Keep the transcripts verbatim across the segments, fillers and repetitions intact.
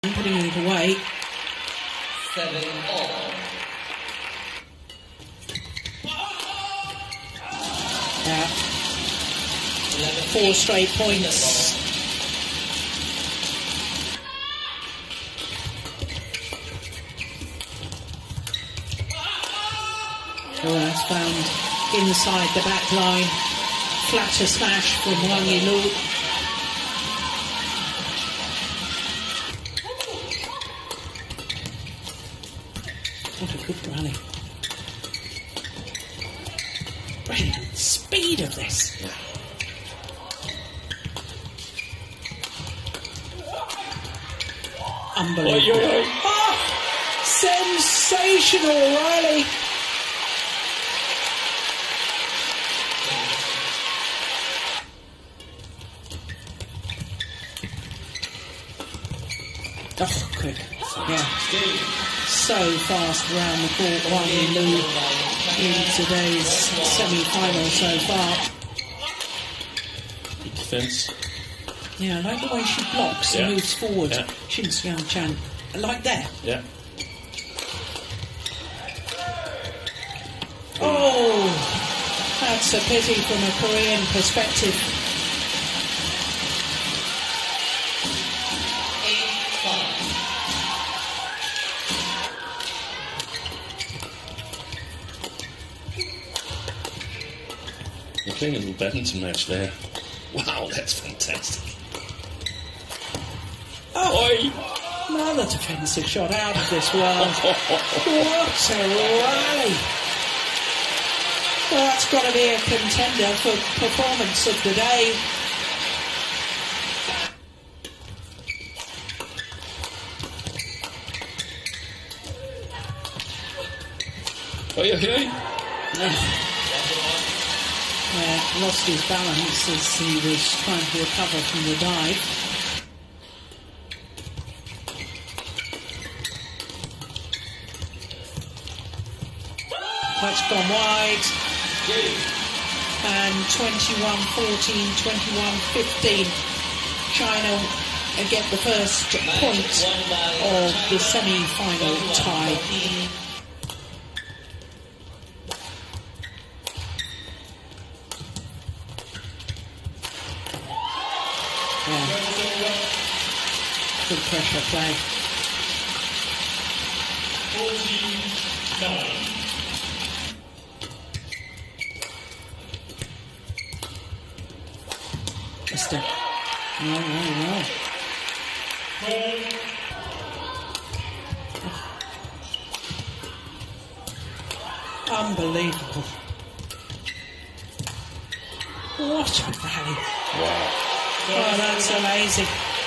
putting it away. Seven all. Yeah. Four straight points. Oh, that's found inside the back line. Flatter smash from Wang Yilu. What a good rally. Brilliant speed of this. Yeah. Unbelievable. Oi, oi, oi. Oh, sensational rally. Oh, quick. Yeah. So fast around the court, Wang Yilu in today's semi-final so far. Good defence. Yeah, I like the way she blocks Yeah. and moves forward. Yeah. Shin Xiang-Chan. Like that. Yeah. Oh, that's a pity from a Korean perspective. We're playing a little badminton match there. Wow, that's fantastic. Oh, another defensive shot out of this world. What a rally. Well, that's got to be a contender for performance of the day. Oi, oi, oi. Uh, lost his balance as he was trying to recover from the dive. That's gone wide. And twenty-one fourteen, twenty-one fifteen. China get the first point of the semi-final tie. Yeah. Good pressure play. Mister. No, no, no. Unbelievable. What a rally. Wow. Oh, that's amazing.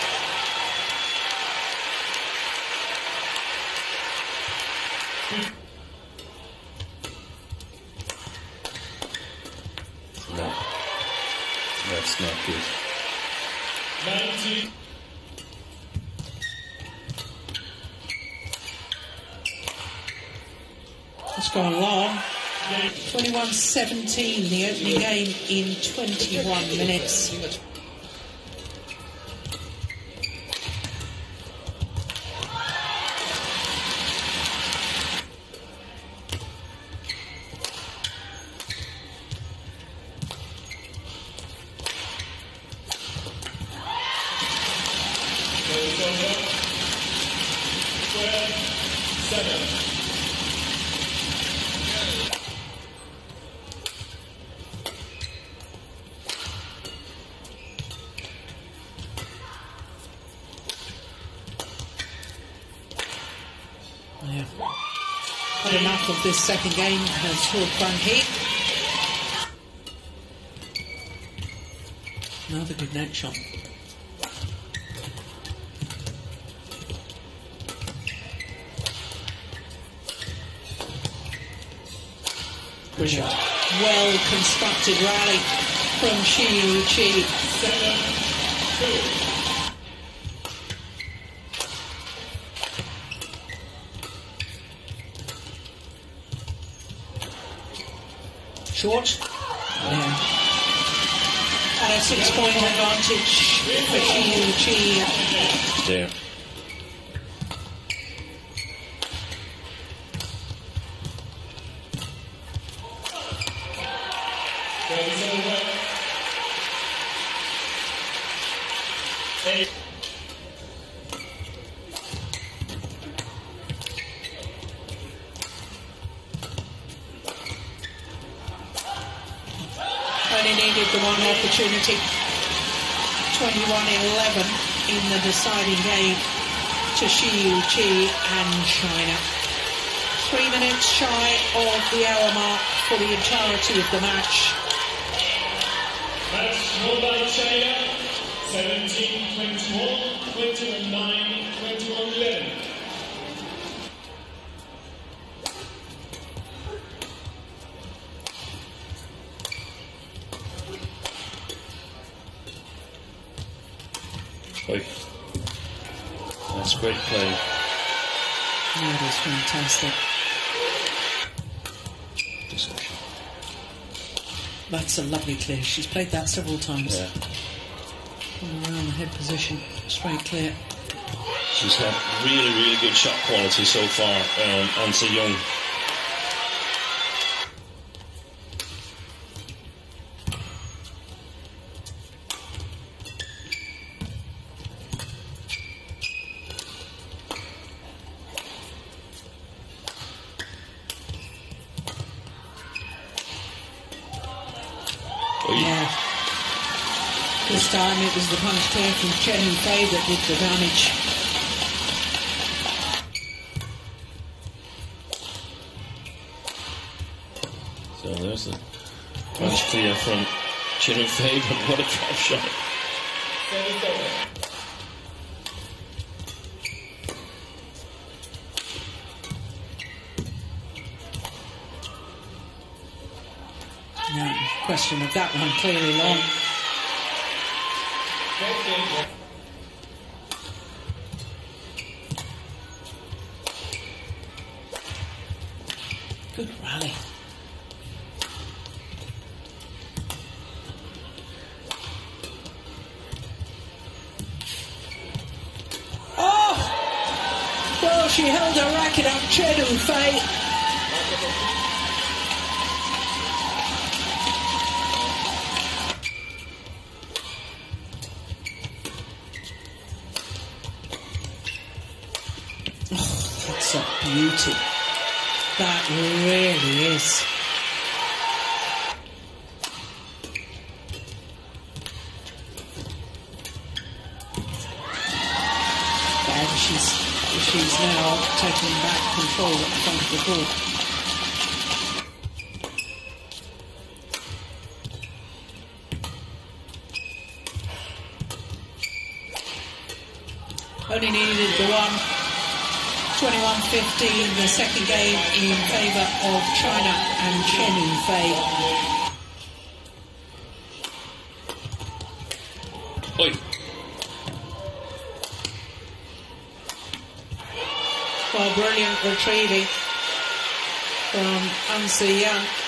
No. That's not good. ninety. It's gone long. twenty-one seventeen, the opening game in twenty-one minutes. Yeah. Had enough of this second game, has Hua Kwang Hee. Another good net shot. Brilliant. Well constructed rally from Shi Yuqi. Seven, two. Short. Yeah. And a six point advantage for Shi Yuqi. There. needed the one opportunity. twenty-one eleven in the deciding game to Xu Qi and China. Three minutes shy of the hour mark for the entirety of the match. Match won by China, seventeen twenty-one, twenty-one nine, twenty-one eleven. Oi. That's great play. That is fantastic. Discussion. That's a lovely clear. She's played that several times. Yeah. Around the head position, straight clear. She's had really, really good shot quality so far, um, Anse Young. Yeah. This time it was the punch clear from Chen Yufei that did the damage. So there's the punch clear from Chen Yufei, but what a drop shot. No question of that one, clearly long. Good rally. Oh! Well, she held her racket up, Chen Yufei. That's a beauty. That really is. And she's she's now taking back control at the front of the court. Only needed the one. twenty-one fifteen, the second game in favour of China and Chen Yufei. Oi. Well, brilliant retrieving from Anse Young.